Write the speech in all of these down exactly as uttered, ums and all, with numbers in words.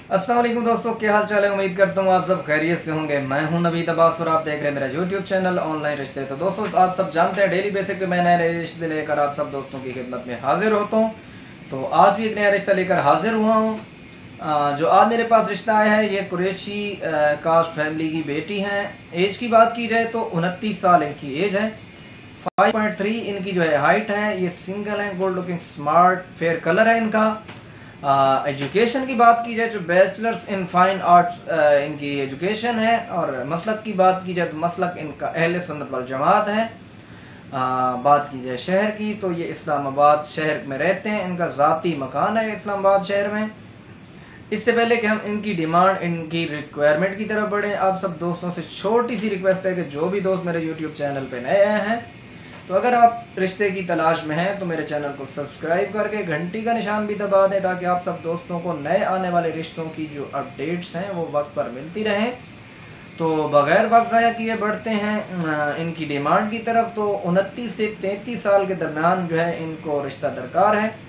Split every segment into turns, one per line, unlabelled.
अस्सलाम वालेकुम दोस्तों, क्या हाल चाल है। उम्मीद करता हूँ आप सब खैरियत से होंगे। मैं हूं नवीद अब्बास और आप देख रहे हैं मेरा यूट्यूब चैनल ऑनलाइन रिश्ते। तो दोस्तों, आप सब जानते हैं डेली बेसिक पे मैं नए नए रिश्ते लेकर आप सब दोस्तों की खिदमत में हाजिर होता हूँ। तो आज भी एक नया रिश्ता लेकर हाजिर हुआ हूँ। जो आज मेरे पास रिश्ता आया है ये कुरैशी कास्ट फैमिली की बेटी हैं। एज की बात की जाए तो उनतीस साल इनकी एज है। फाइव पॉइंट थ्री इनकी जो है हाइट है। ये सिंगल है, good looking, smart, fair colour है इनका। एजुकेशन uh, की बात की जाए तो बैचलर्स इन फाइन आर्ट्स इनकी एजुकेशन है। और मसलक की बात की जाए तो मसलक इनका अहले सुन्नत वल जमात है। uh, बात की जाए शहर की तो ये इस्लामाबाद शहर में रहते हैं। इनका ज़ाती मकान है इस्लामाबाद शहर में। इससे पहले कि हम इनकी डिमांड, इनकी रिक्वायरमेंट की तरफ बढ़ें, आप सब दोस्तों से छोटी सी रिक्वेस्ट है कि जो भी दोस्त मेरे यूट्यूब चैनल पे नए आए हैं तो अगर आप रिश्ते की तलाश में हैं तो मेरे चैनल को सब्सक्राइब करके घंटी का निशान भी दबा दें ताकि आप सब दोस्तों को नए आने वाले रिश्तों की जो अपडेट्स हैं वो वक्त पर मिलती रहें। तो बग़ैर वक्त ज़ाया किए बढ़ते हैं इनकी डिमांड की तरफ। तो उनतीस से तैंतीस साल के दरमियान जो है इनको रिश्ता दरकार है।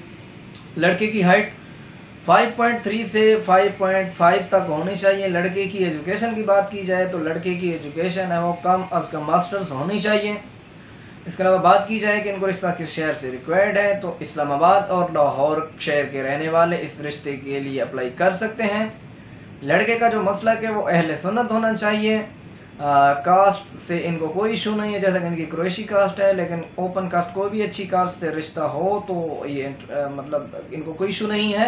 लड़के की हाइट फाइव पॉइंट थ्री से फाइव पॉइंट फाइव तक होनी चाहिए। लड़के की एजुकेशन की बात की जाए तो लड़के की एजुकेशन है वो कम अज़ कम मास्टर्स होनी चाहिए। इसके अलावा बात की जाए कि इनको रिश्ता किस शहर से रिक्वायर्ड है तो इस्लामाबाद और लाहौर शहर के रहने वाले इस रिश्ते के लिए अप्लाई कर सकते हैं। लड़के का जो मसलक है वो अहले सुन्नत होना चाहिए। आ, कास्ट से इनको कोई इशू नहीं है, जैसा कि इनकी कुरैशी कास्ट है, लेकिन ओपन कास्ट कोई भी अच्छी कास्ट से रिश्ता हो तो ये आ, मतलब इनको कोई इशू नहीं है।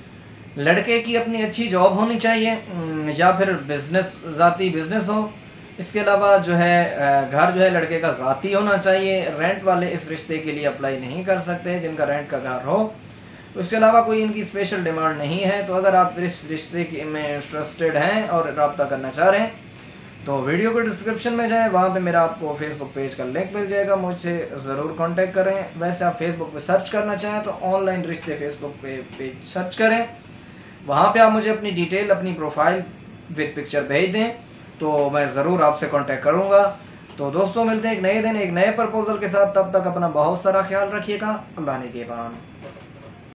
लड़के की अपनी अच्छी जॉब होनी चाहिए या फिर बिजनेस, ज़ाती बिजनेस हो। इसके अलावा जो है घर जो है लड़के का ज़ाती होना चाहिए। रेंट वाले इस रिश्ते के लिए अप्लाई नहीं कर सकते जिनका रेंट का घर हो। उसके अलावा कोई इनकी स्पेशल डिमांड नहीं है। तो अगर आप इस रिश्ते के में इंटरेस्टेड हैं और रब्ता करना चाह रहे हैं तो वीडियो के डिस्क्रिप्शन में जाएं, वहाँ पे मेरा आपको फेसबुक पेज का लिंक मिल जाएगा, मुझसे ज़रूर कांटेक्ट करें। वैसे आप फेसबुक पे सर्च करना चाहें तो ऑनलाइन रिश्ते फेसबुक पे पेज सर्च करें, वहाँ पे आप मुझे अपनी डिटेल, अपनी प्रोफाइल विद पिक्चर भेज दें तो मैं ज़रूर आपसे कांटेक्ट करूँगा। तो दोस्तों, मिलते हैं एक नए दिन एक नए प्रपोजल के साथ। तब तक अपना बहुत सारा ख्याल रखिएगा। अल्लाह ने के पान।